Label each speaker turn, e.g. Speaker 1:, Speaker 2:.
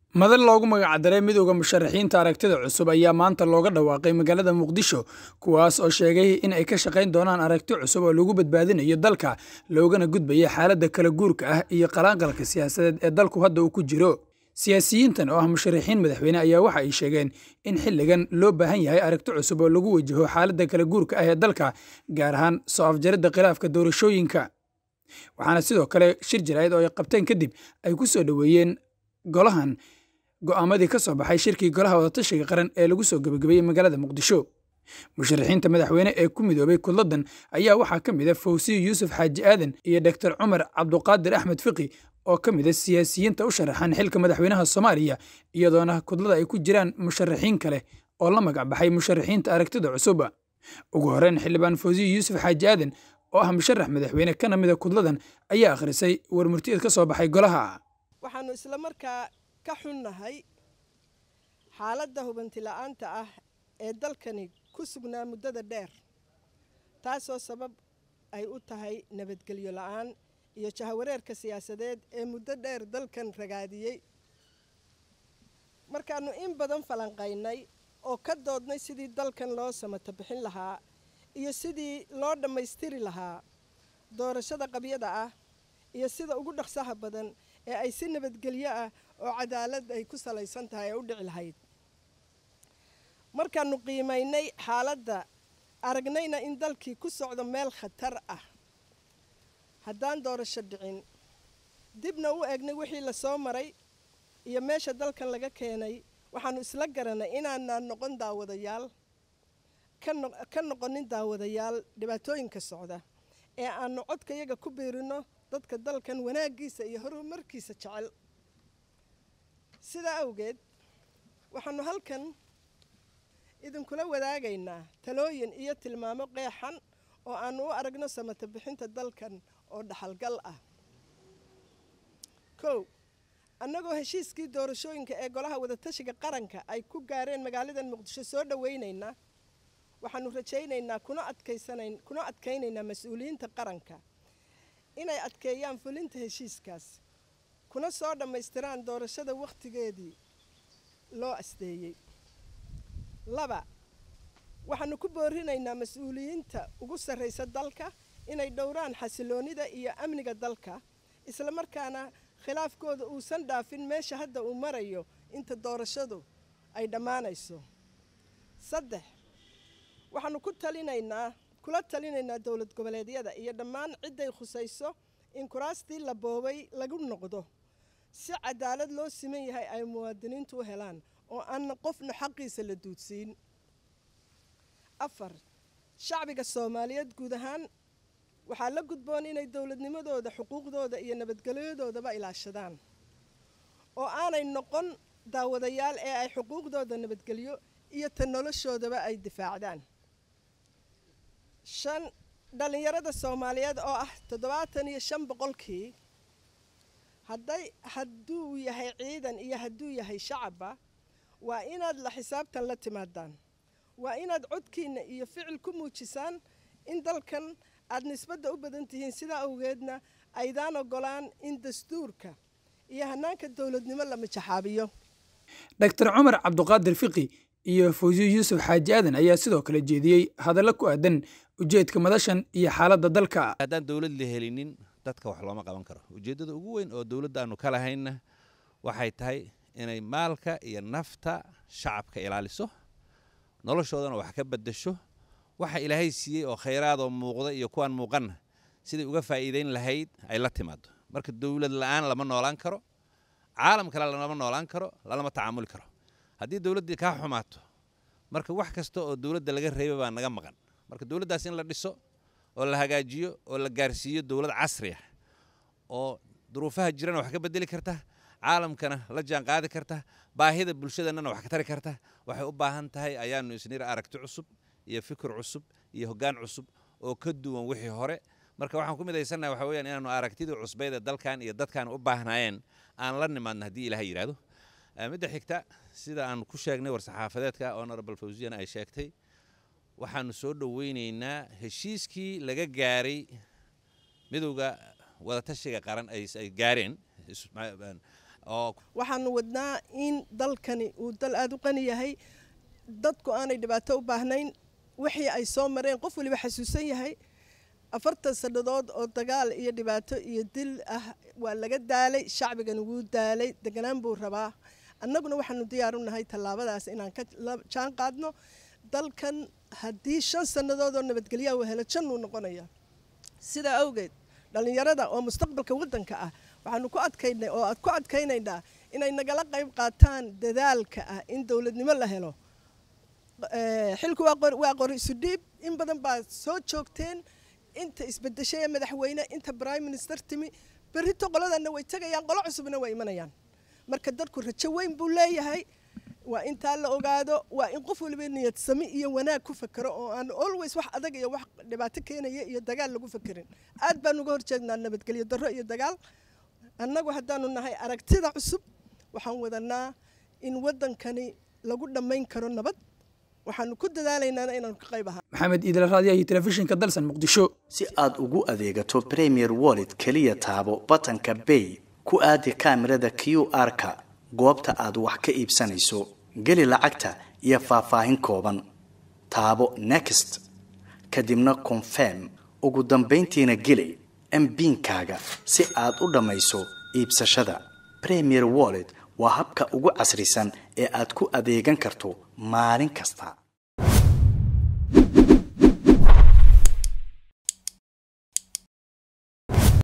Speaker 1: madal loogu magacdaray midowga musharaxiinta aragtida cusub ayaa maanta looga dhawaaqay magaalada Muqdisho kuwaas oo sheegay in ay ka shaqayn doonaan aragti cusub oo lagu badbaadinayo dalka loogana gudbayo xaaladda kala guurka ah iyo qalaanqalka siyaasadeed ee dalku hadda uu ku jiro. Siyaasiyiintan oo ah musharaxiin madaxweyne ayaa waxa ay sheegeen in xilligan loo baahan yahay aragti cusub oo lagu wajaho xaaladda kala guurka ah ee dalka gaar ahaan soo afjaridda khilaafka doorashooyinka. Waxaana sidoo kale shir jaraa'id oo ay qabteen kadib ay ku soo dhaweeyeen golahan go'aamadii ka soo baxay shirkii golaha wadatashiga qaran ee lagu soo gabagabeeyey magaalada Muqdisho. Musharaxiinta madaxweyne ee ku midoobay kudladan ayaa waxaa ka mid ah Fawziyo Yuusuf Xaaji Aadan iyo Dr. Cumar Cabduqaadir Axmed Fiqi oo ka mid ah siyaasiyiinta u sharaxan xilka madaxweynaha Soomaaliya iyadoona kudlada ay ku jiraan musharaxiin kale oo la magac baxay musharaxiinta aragtida cusub. Ugu horreyn xildhibaan Fawziyo Yuusuf Xaaji Aadan oo ah musharax madaxweyne kana mid ah kudladan ayaa akhrisay warmurtiyeed ka soo baxay golaha.
Speaker 2: waxaanu isla markaa ka xunnahay xaaladda hubanti la'aanta ah ee dalkani ku sugnaa muddada dheer taasoo sabab ay u tahay nabadgelyo la'aan iyo jahawareerka siyaasadeed ee muddo dheer dalkan ragaadiyey. markaannu in badan falanqaynay oo ka doodnay sidii dalkan loo samata bixin lahaa iyo sidii loo dhammaystiri lahaa doorashada qabyada ah iyo sida ugu dhaqsaha badan ee ay si nabadgelyo ah oo cadaalad ay ku salaysan tahay ee u dhici lahayd. markaannu qiimaynay xaaladda aragnayna in dalkii ku socdo meel khatar ah haddaan doorasho dhicin dibna u eegnay wixii la soo maray iyo meesha dalkan laga keenay waxaannu isla garanay inaanaan noqon daawadayaal ka noqonin daawadayaal dhibaatooyinka socda ee aannu codka iyaga ku biirino dadka dalkan wanaaggiisa iyo horumarkiisa jecel. sidaa awgeed waxaannu halkan idinkula wadaagaynaa talooyin iyo tilmaamo qeexan oo aannu u aragno samata bixinta dalkan oo dhaxalgal ah. 1. annagoo heshiiskii doorashooyinka ee golaha wadatashiga qaranka ay ku gaareen magaaladan Muqdisho soo dhawaynaynaa waxaannu rajaynaynaa kuna adkaynaynaa mas-uuliyiinta qaranka inay adkeeyaan fulinta heshiiskaas kuna soo dhammaystiraan doorashada wakhtigeedii loo asteeyey. 2. waxaannu ku boorinaynaa mas-uuliyiinta ugu sarraysa dalka inay dhowraan xasiloonida iyo amniga dalka isla markaana khilaafkooda uusan dhaafin meesha hadda uu marayo inta doorashadu ay dhammaanayso. 3. waxaannu kula talinaynaa dowlad goboleedyada iyo dhammaan cidday khusayso in kuraastii la boobay lagu noqdo si cadaalad loo siman yahay ay muwaadiniintu u helaan oo aan qofna xaqiisa la duudsiin. 4. shacbiga Soomaaliyeed guud ahaan waxaa la gudboon inay dowladnimadooda xuquuqdooda iyo nabadgelyadoodaba ilaashadaan oo aanay noqon daawadayaal ee ay xuquuqdooda nabadgelyo iyo tan noloshoodaba ay difaacdaan. 5. dhalinyarada Soomaaliyeed oo ah 75% hadduu yahay ciidan iyo hadduu yahay shacabba waa inaad la xisaabtan la timaadaan waa inaad codkiina iyo ficil ku muujisaan in dalkan aad nisbadda u badan tihiin sidaa awgeedna aydaan ogolaan in dastuurka iyo hanaanka dowladnimo la majaxaabiyo.
Speaker 1: Dr. Cumar Cabduqaadir Fiqi iyo Fawziyo Yuusuf Xaaji Aadan ayaa sidoo kale jeediyey hadallo ku aadan ujeedka madashan iyo xaaladda dalka.
Speaker 3: haddaan dowlad la helinin dadka wax looma qaban karo. ujeeddada ugu weyn oo dowladda aanu ka lahayna waxay tahay inay maalka iyo nafta shacabka ilaaliso noloshoodana wax ka beddesho waxa ilaahay siiyey oo khayraad oo muuqda iyo kuwaan muuqanna sidii uga faa'iidayn lahayd ay la timaado. marka dowlad la'aan lama noolaan karo caalam kale lama noolaan karo lama tacaamuli karo. haddii dowladdii kaa xumaato marka wax kasta oo dowladda laga reebay baa naga maqan. marka dowladdaas in la dhiso oo la hagaajiyo oo la gaarsiiyo dowlad casri ah oo duruufaha jirana wax ka bedeli karta caalamkana la jaan qaadi karta baahida bulshadana wax ka tari karta waxay u baahan tahay ayaanu isniir aragti cusub iyo fikir cusub iyo hoggaan cusub oo ka duwan wixii hore. marka waxaan ku midaysanahay waxa weeyaan inaanu aragtida cusbayda dalkan iyo dadkan u baahnaayeen aan la nimaadno haddii ilaahay yiraahdo. midda xigta sida aan ku sheegnay war saxaafadeedka honorable Fawziyana ay sheegtay waxaanu soo dhawaynaynaa heshiiskii laga gaaray midowga wadatashiga qaran ay gaareen
Speaker 2: waxaanu wadnaa in dalkani uu dal aad u qani yahay dadku aanay dhibaato u baahnayn wixii ay soo mareen qof waliba xasuusan yahay 40 sanadood oo dagaal iyo dhibaato iyo dil ah waa laga daalay shacbigan wuu daalay deganaan buu rabaa annaguna waxaanu diyaar u nahay tallaabadaas inaan ka jaan qaadno dalkan haddii 5 sanadood oo nabadgelyo uu helo jan uu noqonaya sida awgeed dhalinyarada oo mustaqbalka wadanka ah waxaanu ku adkaynay oo aad ku adkaynaynaa inay nagala qayb qaataan dadaalka ah in dawladnimo la helo xilku waa qori isu dhiib in badan baa soo joogteen inta isbedeshay madaxweyne inta prime minister timi berrito qoladana way tagayaan qolo cusubna way imanayaan marka dadku rajo weyn buu leeyahay waa inta la ogaado waa in qof waliba niyad sami iyo wanaag ku fakaro oo aan always wax adag iyo wax dhibaato keenaya iyo dagaal lagu fakirin aad baan uga horjeednaa nabadgelyo darro iyo dagaal annagu haddaanu nahay aragtida cusub waxaan wadanaa in wadankani lagu dhamayn karo nabad waxaanu ku dadaalaynaa inaan ka qayb ahaa
Speaker 1: maxamed idil raadiyaha telefishinka dalsan muqdisho
Speaker 4: si aad ugu adeegato Premier Wallet kaliya taabo batanka Pay ku aadi kaamirada QR-ka goobta aad wax ka iibsanayso gali lacagta iyo faahfaahin kooban taabo Next kadibna Confirm ugu dambeyntiina gali MPin-kaaga si aad u dhamayso iibsashada Premier Wallet waa habka ugu casrisan ee aad ku adeegan karto maalin kasta.